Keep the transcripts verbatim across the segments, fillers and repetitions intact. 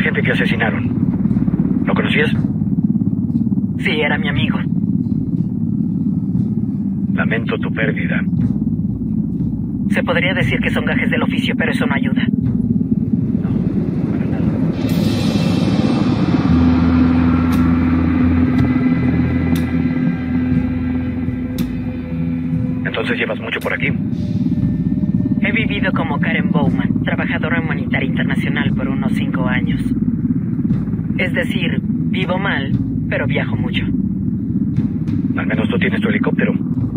agente que asesinaron. ¿Lo conocías? Sí, era mi amigo. Lamento tu pérdida. Se podría decir que son gajes del oficio, pero eso no ayuda. No, para nada. Entonces llevas mucho por aquí. He vivido como Karen Bowman, trabajadora humanitaria internacional por unos cinco años. Es decir, vivo mal, pero viajo mucho. Al menos tú tienes tu helicóptero.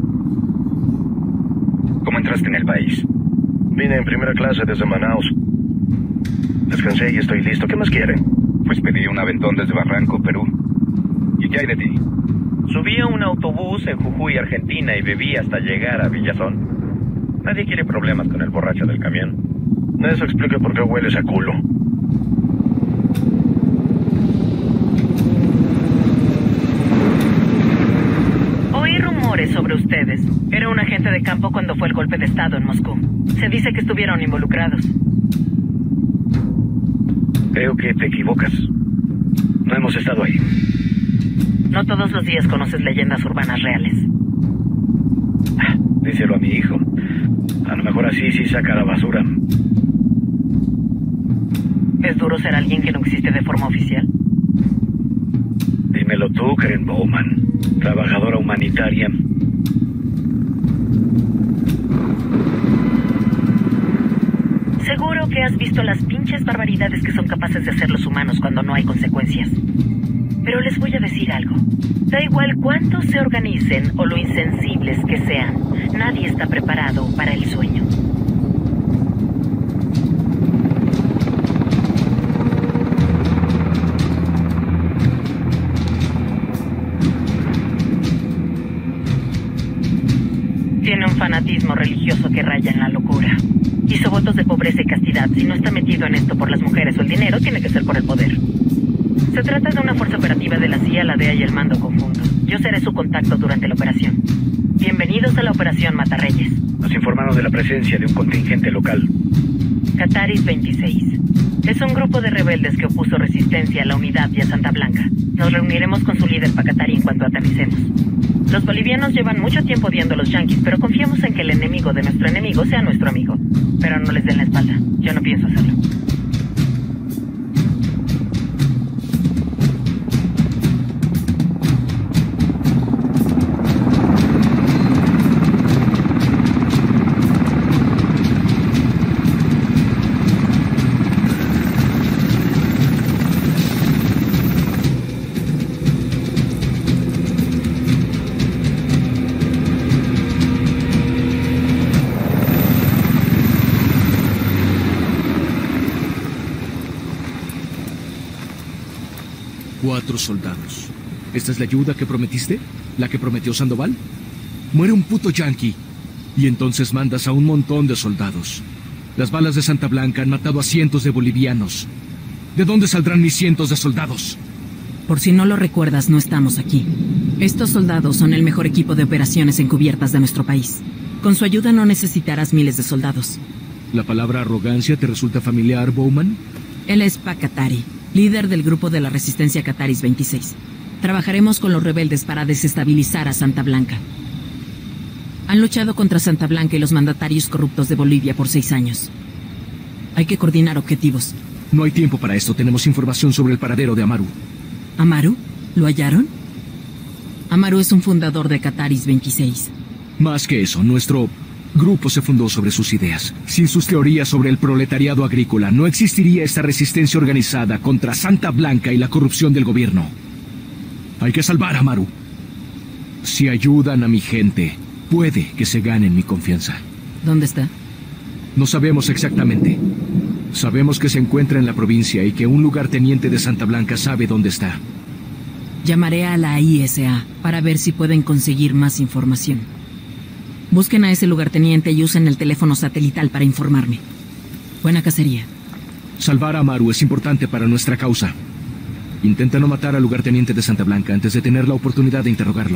¿Cómo entraste en el país? Vine en primera clase desde Manaus. Descansé y estoy listo. ¿Qué más quiere? Pues pedí un aventón desde Barranco, Perú. ¿Y qué hay de ti? Subí a un autobús en Jujuy, Argentina, y bebí hasta llegar a Villazón. Nadie quiere problemas con el borracho del camión. Eso explica por qué hueles a culo. Oí rumores sobre ustedes. Era un agente de campo cuando fue el golpe de estado en Moscú. Se dice que estuvieron involucrados. Creo que te equivocas. No hemos estado ahí. No todos los días conoces leyendas urbanas reales. Díselo a mi hijo. A lo mejor así sí saca la basura. ¿Es duro ser alguien que no existe de forma oficial? Dímelo tú, Karen Bowman, trabajadora humanitaria. Seguro que has visto las pinches barbaridades que son capaces de hacer los humanos cuando no hay consecuencias. Pero les voy a decir algo. Da igual cuántos se organicen o lo insensibles que sean, nadie está preparado para el sueño. Tiene un fanatismo religioso que raya en la locura. Hizo votos de pobreza y castidad. Si no está metido en esto por las mujeres o el dinero, tiene que ser por el poder. Se trata de una fuerza operativa de la C I A, la D E A y el mando conjunto. Yo seré su contacto durante la operación. Bienvenidos a la operación Matarreyes. Nos informaron de la presencia de un contingente local. Cataris veintiséis. Es un grupo de rebeldes que opuso resistencia a la unidad y a Santa Blanca. Nos reuniremos con su líder Pacatari en cuanto aterricemos. Los bolivianos llevan mucho tiempo odiando a los yanquis, pero confiamos en que el enemigo de nuestro enemigo sea nuestro amigo. Pero no les den la espalda. Yo no pienso hacerlo. Cuatro soldados. ¿Esta es la ayuda que prometiste? ¿La que prometió Sandoval? Muere un puto yanqui. Y entonces mandas a un montón de soldados. Las balas de Santa Blanca han matado a cientos de bolivianos. ¿De dónde saldrán mis cientos de soldados? Por si no lo recuerdas, no estamos aquí. Estos soldados son el mejor equipo de operaciones encubiertas de nuestro país. Con su ayuda no necesitarás miles de soldados. ¿La palabra arrogancia te resulta familiar, Bowman? Él es Pacatari, líder del grupo de la resistencia Cataris veintiséis. Trabajaremos con los rebeldes para desestabilizar a Santa Blanca. Han luchado contra Santa Blanca y los mandatarios corruptos de Bolivia por seis años. Hay que coordinar objetivos. No hay tiempo para esto. Tenemos información sobre el paradero de Amaru. ¿Amaru? ¿Lo hallaron? Amaru es un fundador de Cataris veintiséis. Más que eso, nuestro grupo se fundó sobre sus ideas. Sin sus teorías sobre el proletariado agrícola, no existiría esta resistencia organizada contra Santa Blanca y la corrupción del gobierno. Hay que salvar a Amaru. Si ayudan a mi gente, puede que se ganen mi confianza. ¿Dónde está? No sabemos exactamente. Sabemos que se encuentra en la provincia y que un lugarteniente de Santa Blanca sabe dónde está. Llamaré a la I S A para ver si pueden conseguir más información. Busquen a ese lugarteniente y usen el teléfono satelital para informarme. Buena cacería. Salvar a Amaru es importante para nuestra causa. Intenta no matar al lugarteniente de Santa Blanca antes de tener la oportunidad de interrogarlo.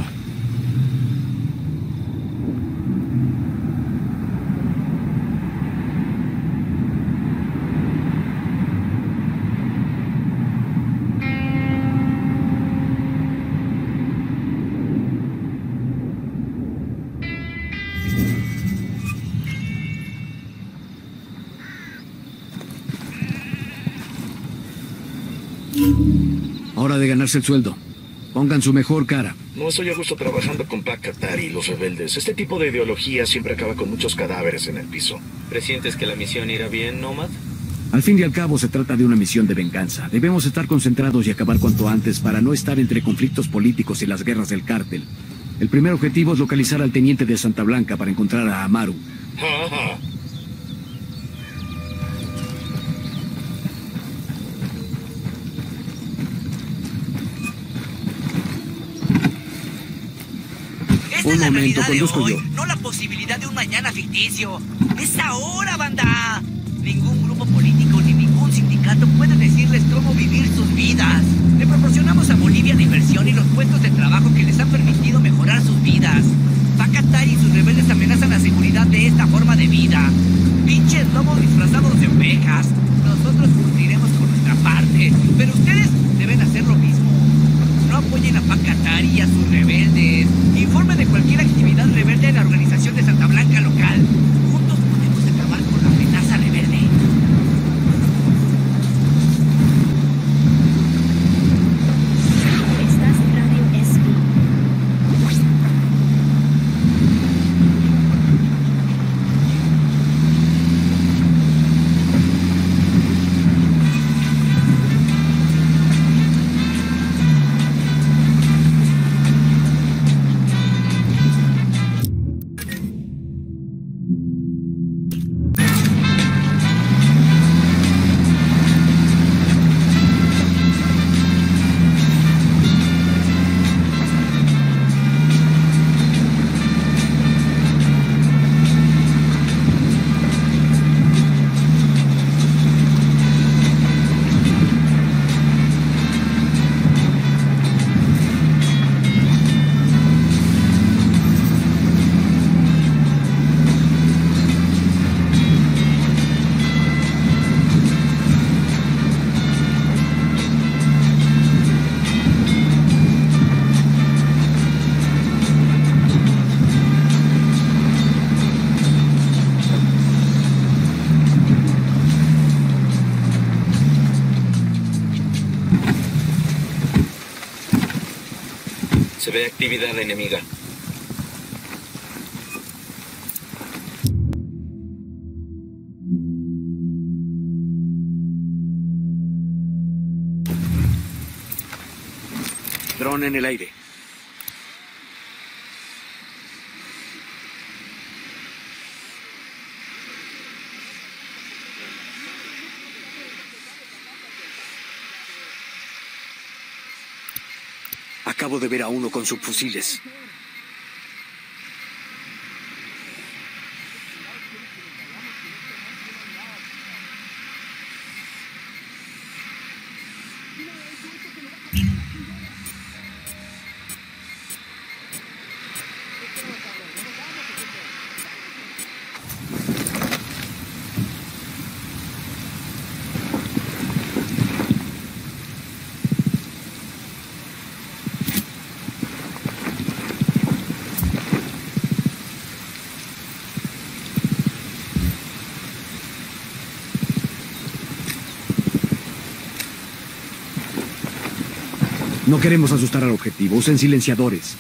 Hora de ganarse el sueldo. Pongan su mejor cara. No estoy a gusto trabajando con Pac Katari y los rebeldes. Este tipo de ideología siempre acaba con muchos cadáveres en el piso. ¿Presientes que la misión irá bien, Nomad? Al fin y al cabo se trata de una misión de venganza. Debemos estar concentrados y acabar cuanto antes para no estar entre conflictos políticos y las guerras del cártel. El primer objetivo es localizar al teniente de Santa Blanca para encontrar a Amaru. Ajá. Esta Un es la momento, realidad de conduzco hoy, yo. no la posibilidad de un mañana ficticio. ¡Es ahora, banda! Ningún grupo político ni ningún sindicato puede decirles cómo vivir sus vidas. Le proporcionamos a Bolivia diversión y los puestos de trabajo que les han permitido mejorar sus vidas. Pac Katari y sus rebeldes amenazan la seguridad de esta forma de vida. Pinches lobos disfrazados de ovejas. Nosotros cumpliremos con nuestra parte, pero ustedes deben hacer lo mismo. No apoyen a Pac Katari y a sus rebeldes. Informen de cualquier actividad rebelde en la organización de Santa Blanca local. Juntos podemos acabar con la amenaza rebelde. Estás en Radio S B. Se ve actividad enemiga. Dron en el aire. Acabo de ver a uno con subfusiles. No queremos asustar al objetivo. Usen silenciadores.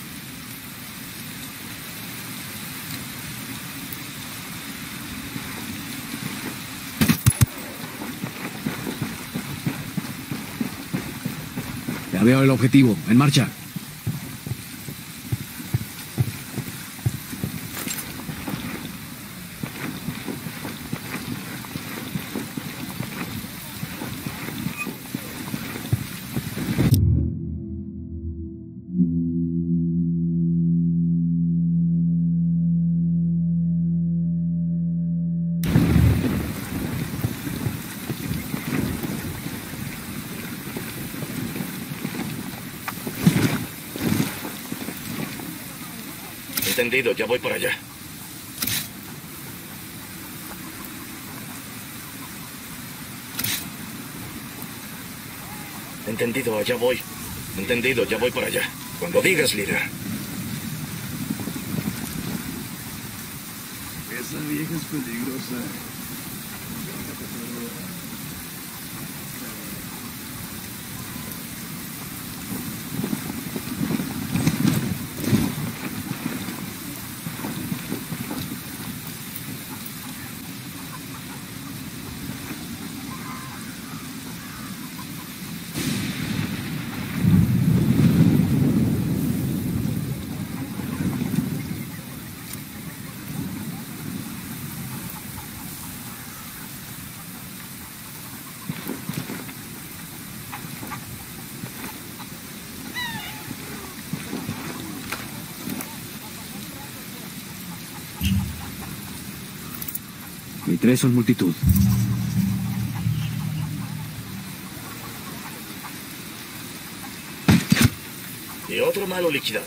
Ya veo el objetivo. En marcha. Entendido, ya voy por allá. Entendido, allá voy. Entendido, ya voy por allá. Cuando digas, líder. Esa vieja es peligrosa. Y tres son multitud. Y otro malo liquidado.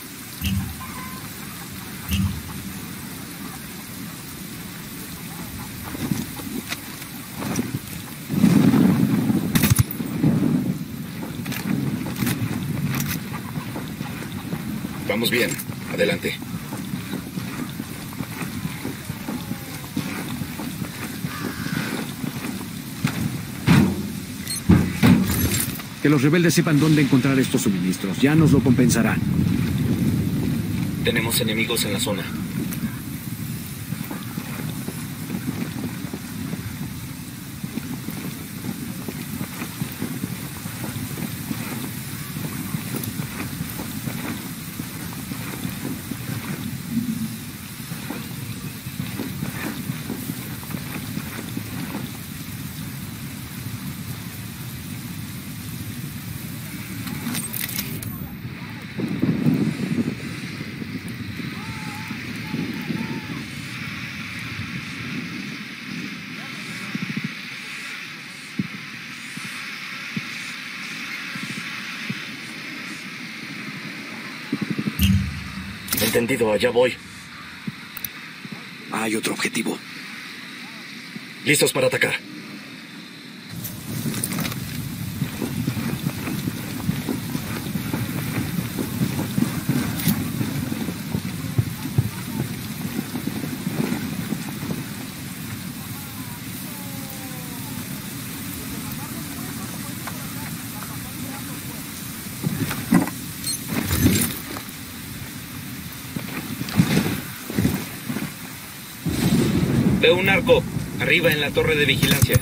Vamos bien. Adelante. Que los rebeldes sepan dónde encontrar estos suministros. Ya nos lo compensarán. Tenemos enemigos en la zona. Entendido, allá voy. Hay otro objetivo. Listos para atacar. Veo un arco, arriba en la torre de vigilancia.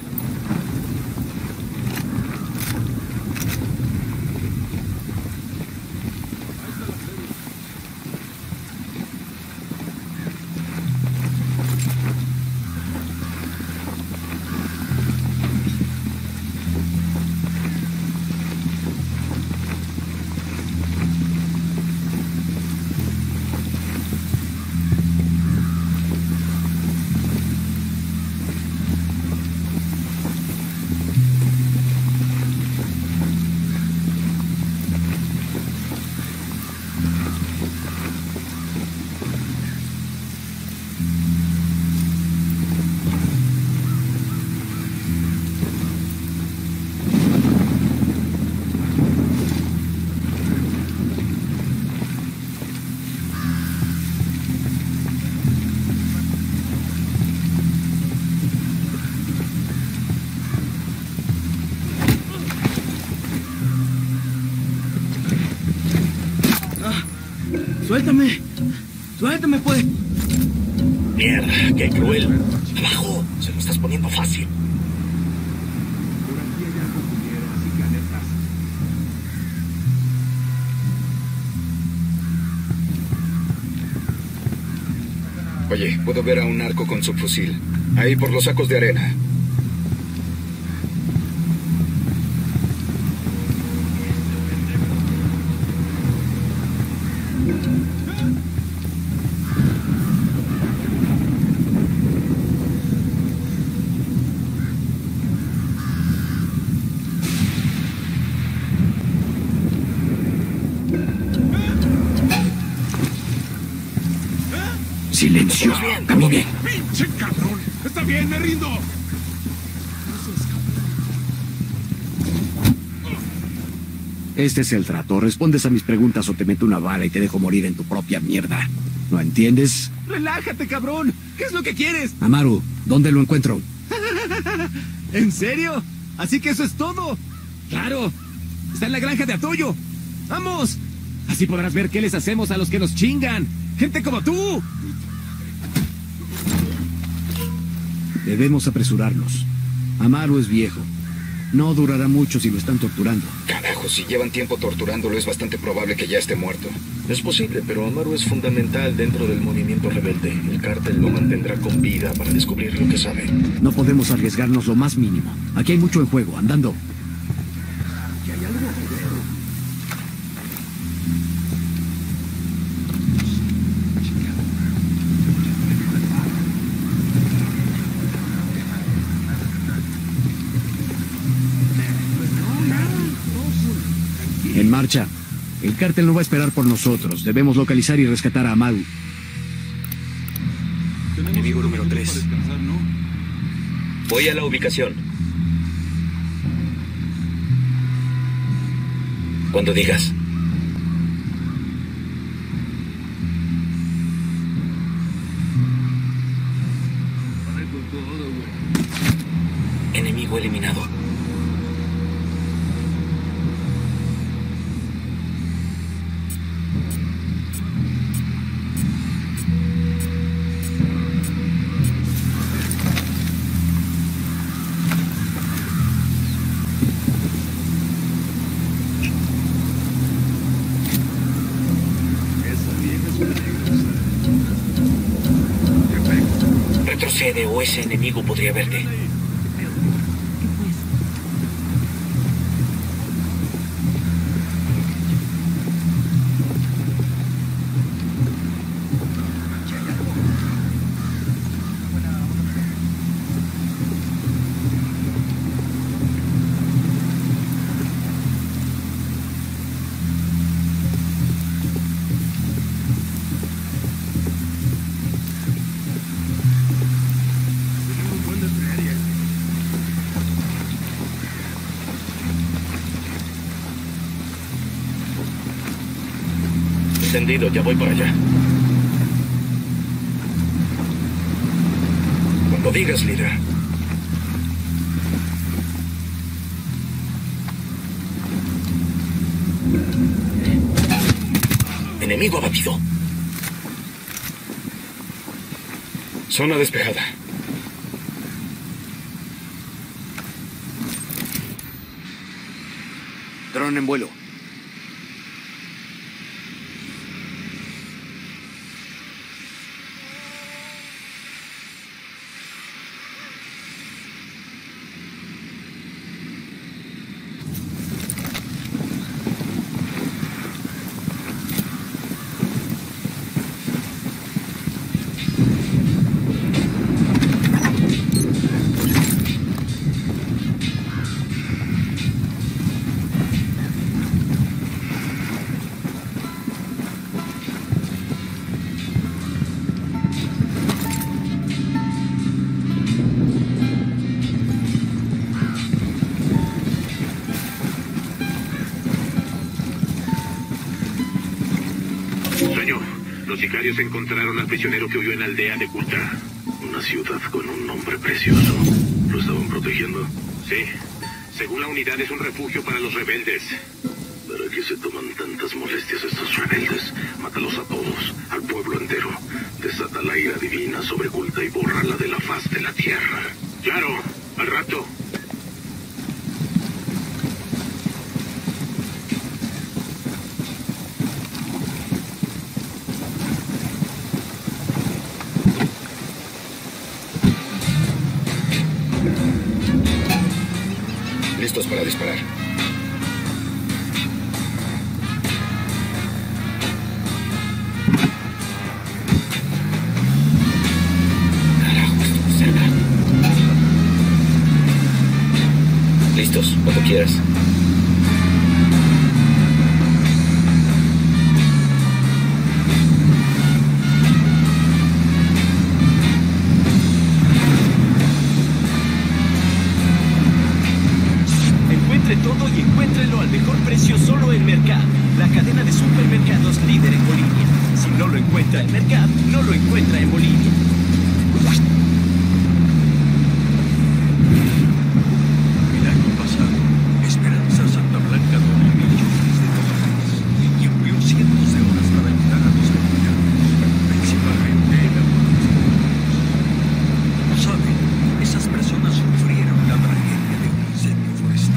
¡Suéltame! ¡Suéltame, pues! Mierda, qué cruel. Abajo, se lo estás poniendo fácil. Oye, puedo ver a un narco con su fusil. Ahí por los sacos de arena. Silencio. Camine. ¡Pinche cabrón! ¡Está bien, me rindo! Este es el trato. Respondes a mis preguntas o te meto una bala y te dejo morir en tu propia mierda. ¿No entiendes? ¡Relájate, cabrón! ¿Qué es lo que quieres? Amaru, ¿dónde lo encuentro? ¿En serio? ¿Así que eso es todo? ¡Claro! Está en la granja de Atoyo. ¡Vamos! Así podrás ver qué les hacemos a los que nos chingan. ¡Gente como tú! Debemos apresurarnos. Amaru es viejo. No durará mucho si lo están torturando. Carajo, si llevan tiempo torturándolo, es bastante probable que ya esté muerto. Es posible, pero Amaru es fundamental dentro del movimiento rebelde. El cártel lo mantendrá con vida para descubrir lo que sabe. No podemos arriesgarnos lo más mínimo. Aquí hay mucho en juego, andando. En marcha. El cártel no va a esperar por nosotros. Debemos localizar y rescatar a Amaru. Enemigo número tres. Voy a la ubicación. Cuando digas. Enemigo eliminado. Retrocede o ese enemigo podría verte. Entendido, ya voy para allá. Cuando digas, líder. Enemigo abatido. Zona despejada. Dron en vuelo. Los sicarios encontraron al prisionero que huyó en la aldea de Kulta. Una ciudad con un nombre precioso. ¿Lo estaban protegiendo? Sí. Según la unidad es un refugio para los rebeldes. ¿Para qué se toman tantas molestias estos rebeldes? Mátalos a todos, al pueblo entero. Desata la ira divina sobre Kulta y bórrala de la faz de la tierra. Claro, al rato. Listos para disparar. Carajo, estuvo cerca. Listos, cuando quieras. Todo y encuéntrelo al mejor precio solo en Mercad, la cadena de supermercados líder en Bolivia. Si no lo encuentra en Mercad, no lo encuentra en Bolivia. El año pasado, Esperanza Santa Blanca donó millones de dólares y empleó cientos de horas para ayudar a los refugiados, principalmente en Afganistán. ¿Saben? Esas personas sufrieron la tragedia de un incendio forestal.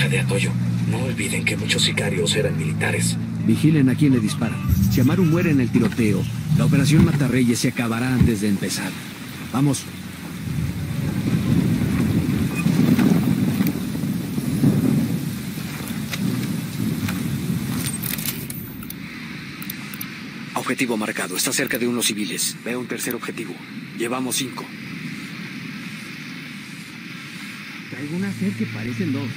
granja de Atoyo. No olviden que muchos sicarios eran militares. Vigilen a quién le disparan. Si Amaru muere en el tiroteo, la operación Matarreyes se acabará antes de empezar. Vamos. Objetivo marcado. Está cerca de unos civiles. Veo un tercer objetivo. Llevamos cinco. Traigo una sed que parecen dos.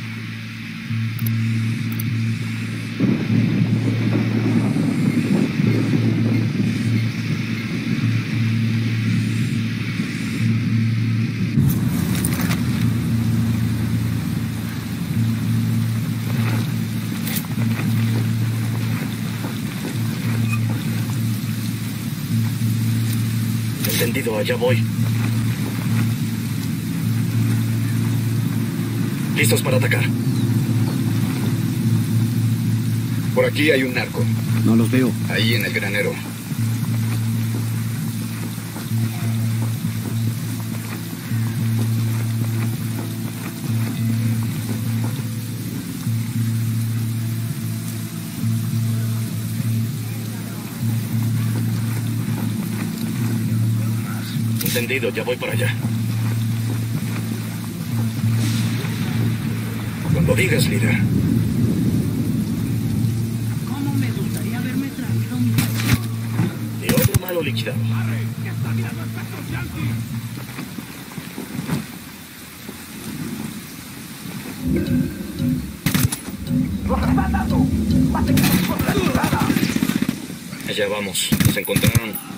Entendido, allá voy. Listos para atacar. Por aquí hay un narco. No los veo. Ahí en el granero. Entendido, ya voy para allá. Cuando digas, líder. ¿Cómo me gustaría haberme traído mi... Y otro malo liquidado. Allá vamos. Nos encontraron.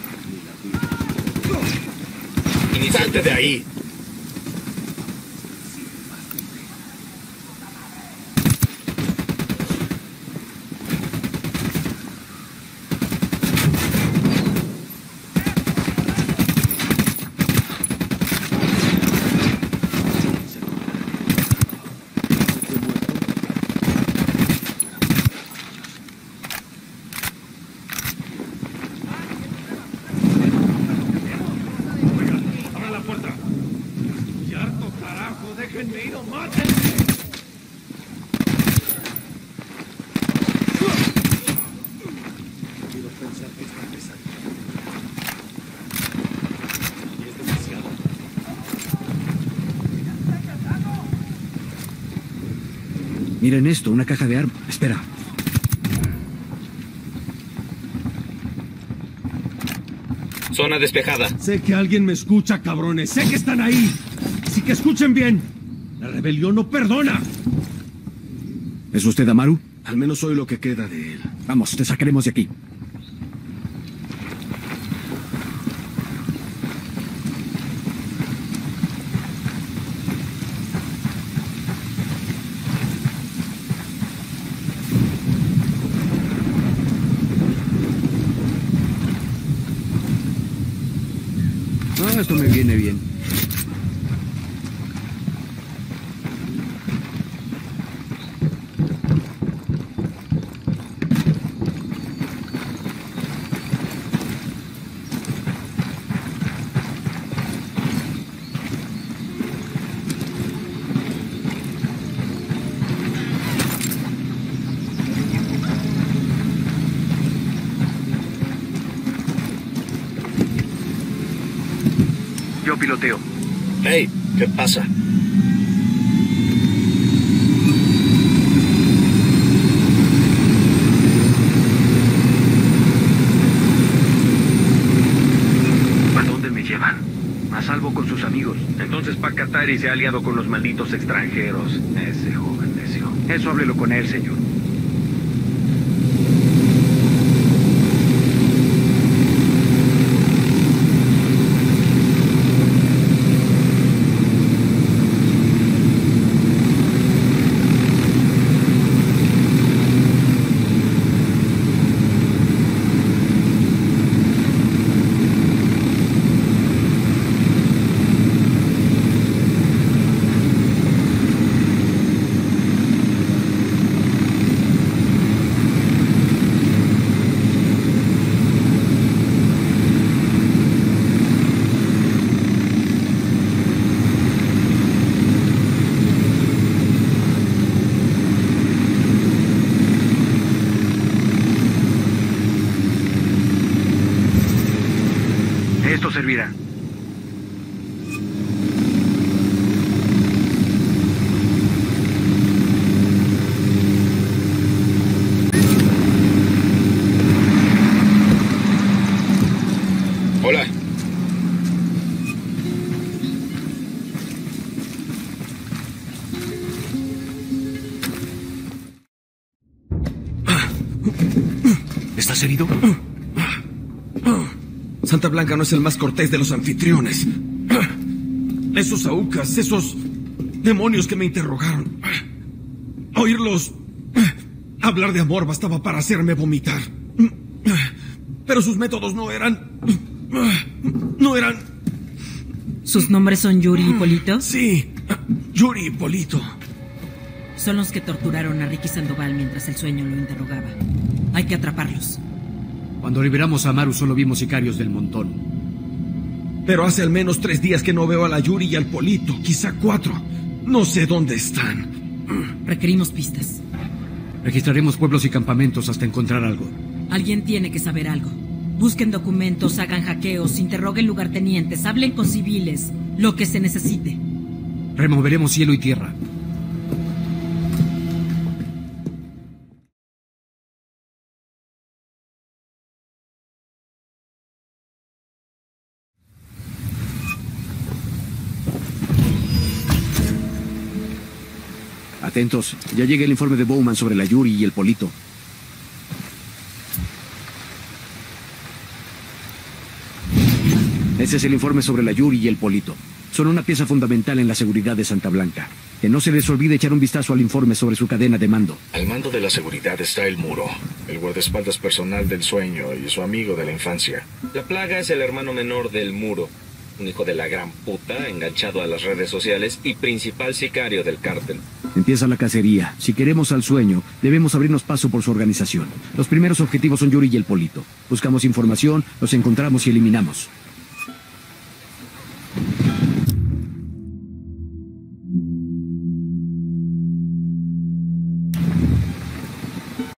¡Salte de ahí! Miren esto, una caja de armas. Espera. Zona despejada. Sé que alguien me escucha, cabrones. Sé que están ahí. Así que escuchen bien. La rebelión no perdona. ¿Es usted Amaru? Al menos soy lo que queda de él. Vamos, te sacaremos de aquí. Ah, esto me viene bien. Yo piloteo. Hey, ¿qué pasa? ¿A dónde me llevan? A salvo con sus amigos. Entonces Pac-Katari se ha aliado con los malditos extranjeros. Ese joven necio. Eso háblelo con él, señor. esto servirá. Hola. ¿Estás herido? Santa Blanca no es el más cortés de los anfitriones. Esos aucas, esos demonios que me interrogaron. Oírlos hablar de amor bastaba para hacerme vomitar. Pero sus métodos no eran... No eran... ¿Sus nombres son Yuri y Polito? Sí, Yuri y Polito. Son los que torturaron a Ricky Sandoval mientras el sueño lo interrogaba. Hay que atraparlos. Cuando liberamos a Amaru solo vimos sicarios del montón. Pero hace al menos tres días que no veo a la Yuri y al Polito, quizá cuatro. No sé dónde están. Requerimos pistas. Registraremos pueblos y campamentos hasta encontrar algo. Alguien tiene que saber algo. Busquen documentos, hagan hackeos, interroguen lugartenientes, hablen con civiles, lo que se necesite. Removeremos cielo y tierra. Atentos, ya llega el informe de Bowman sobre la Yuri y el Polito. Ese es el informe sobre la Yuri y el Polito. Son una pieza fundamental en la seguridad de Santa Blanca. Que no se les olvide echar un vistazo al informe sobre su cadena de mando. Al mando de la seguridad está el Muro, el guardaespaldas personal del Sueño y su amigo de la infancia. La Plaga es el hermano menor del Muro. Un hijo de la gran puta, enganchado a las redes sociales y principal sicario del cártel. Empieza la cacería. Si queremos al Sueño, debemos abrirnos paso por su organización. Los primeros objetivos son Yuri y el Polito. Buscamos información, los encontramos y eliminamos.